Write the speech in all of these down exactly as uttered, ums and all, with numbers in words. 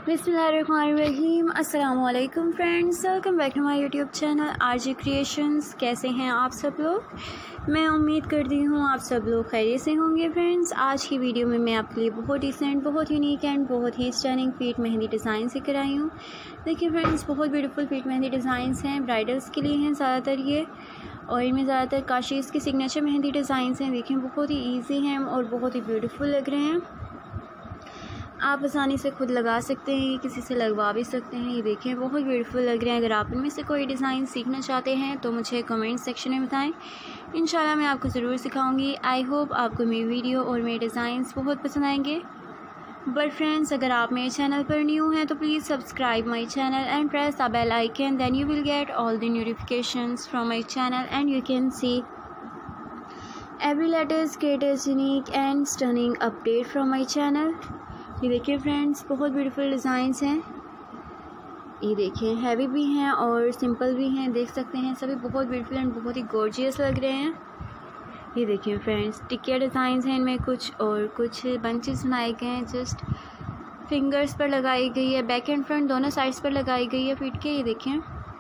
बिस्मिल्लाहिर्रहमानिर्रहीम। अस्सलामु अलैकुम friends, welcome back to my YouTube channel RJ Creations. कैसे हैं आप सब लोग? मैं उम्मीद करती हूँ आप सब लोग खैरियत से होंगे। फ्रेंड्स, आज की वीडियो में मैं आपके लिए बहुत डिसेंट, बहुत यूनिक एंड बहुत ही स्टनिंग फीट मेहंदी डिज़ाइन सीख आई हूँ। देखिए फ्रेंड्स, बहुत ब्यूटीफुल फीट मेहंदी डिज़ाइंस हैं, ब्राइडल्स के लिए हैं ज़्यादातर ये, और इनमें ज़्यादातर काशीज़ के सिग्नेचर मेहंदी डिज़ाइंस हैं। देखिए बहुत ही ईजी हैं और बहुत ही ब्यूटीफुल लग रहे हैं। आप आसानी से खुद लगा सकते हैं, किसी से लगवा भी सकते हैं। ये देखें बहुत ब्यूटीफुल लग रहे हैं। अगर आप इनमें से कोई डिज़ाइन सीखना चाहते हैं तो मुझे कमेंट सेक्शन में बताएं, इंशाल्लाह मैं आपको ज़रूर सिखाऊंगी। आई होप आपको मेरी वीडियो और मेरे डिज़ाइंस बहुत पसंद आएंगे। बट फ्रेंड्स, अगर आप मेरे चैनल पर न्यू हैं तो please subscribe my channel and press the bell icon, then you will get all the notifications from my channel and you can see every latest greatest unique and stunning update from my channel. ये देखिए friends, बहुत beautiful designs हैं। ये देखिए heavy भी हैं और simple भी हैं, देख सकते हैं सभी बहुत ब्यूटीफुल एंड बहुत ही गॉर्जियस लग रहे हैं। ये देखिए फ्रेंड्स, टिकिया डिज़ाइंस हैं इनमें, कुछ और कुछ बंचेस बनाए गए हैं, जस्ट फिंगर्स पर लगाई गई है, बैक एंड फ्रंट दोनों साइड्स पर लगाई गई है फिट के। ये देखें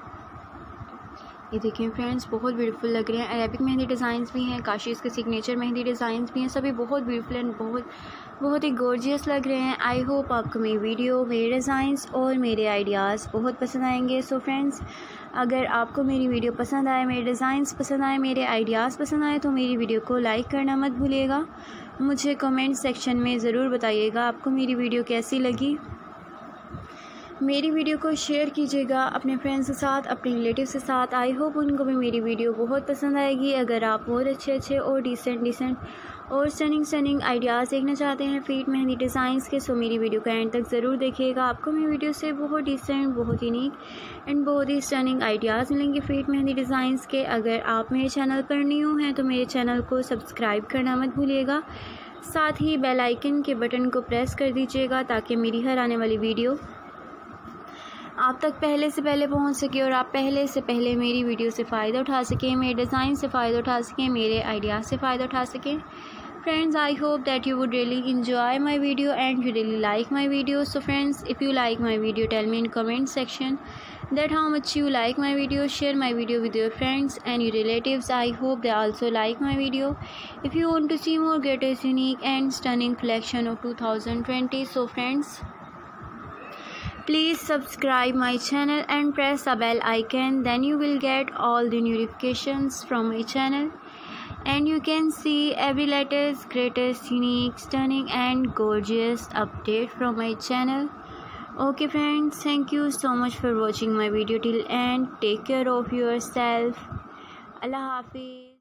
ये देखें फ्रेंड्स, बहुत ब्यूटीफुल लग रहे हैं। अरेबिक मेहंदी डिज़ाइंस भी हैं, काशीज़ के सिग्नेचर मेहंदी डिज़ाइंस भी हैं, सभी बहुत ब्यूटीफुल एंड बहुत बहुत ही गॉर्जियस लग रहे हैं। आई होप आपको मेरी वीडियो, मेरे डिज़ाइंस और मेरे आइडियाज़ बहुत पसंद आएंगे। सो फ्रेंड्स, अगर आपको मेरी वीडियो पसंद आए, मेरे डिज़ाइंस पसंद आए, मेरे आइडियाज़ पसंद आए तो मेरी वीडियो को लाइक करना मत भूलिएगा। मुझे कमेंट सेक्शन में ज़रूर बताइएगा आपको मेरी वीडियो कैसी लगी। मेरी वीडियो को शेयर कीजिएगा अपने फ्रेंड्स के साथ, अपने रिलेटिव्स के साथ। आई होप उनको भी मेरी वीडियो बहुत पसंद आएगी। अगर आप बहुत अच्छे अच्छे और डिसेंट डिसेंट और स्टनिंग स्टनिंग आइडियाज़ देखना चाहते हैं फीट मेहंदी डिज़ाइंस के, सो मेरी वीडियो का एंड तक ज़रूर देखिएगा। आपको मेरी वीडियो से बहुत डिसेंट, बहुत यूनिक एंड बहुत ही स्टनिंग आइडियाज़ मिलेंगे फीट मेहंदी डिज़ाइंस के। अगर आप मेरे चैनल पर न्यू हैं तो मेरे चैनल को सब्सक्राइब करना मत भूलिएगा। साथ ही बेल आइकन के बटन को प्रेस कर दीजिएगा ताकि मेरी हर आने वाली वीडियो आप तक पहले से पहले पहुंच सके और आप पहले से पहले मेरी वीडियो से फ़ायदा उठा सकें, मेरे डिज़ाइन से फ़ायदा उठा सकें, मेरे आइडियाज़ से फ़ायदा उठा सकें। Friends, I hope that you would really enjoy my video and you really like my video. So friends, if you like my video, tell me in comment section that how much you like my video. Share my video with your friends and your relatives. I hope they also like my video. If you want to see more greatest, unique and stunning collection of two thousand twenty, so friends, please subscribe my channel and press the bell icon, then you will get all the notifications from my channel and you can see every latest, greatest, unique, stunning and gorgeous update from my channel. Okay friends, thank you so much for watching my video till end. Take care of yourself. Allah Hafiz.